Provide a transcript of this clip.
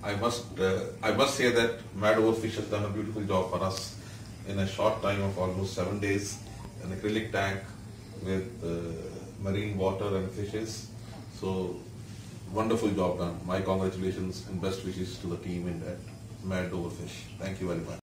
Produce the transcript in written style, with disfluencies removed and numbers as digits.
I must say that Mad Overfish has done a beautiful job for us in a short time of almost 7 days. An acrylic tank with marine water and fishes. So wonderful job done. My congratulations and best wishes to the team in that Mad Overfish. Thank you very much.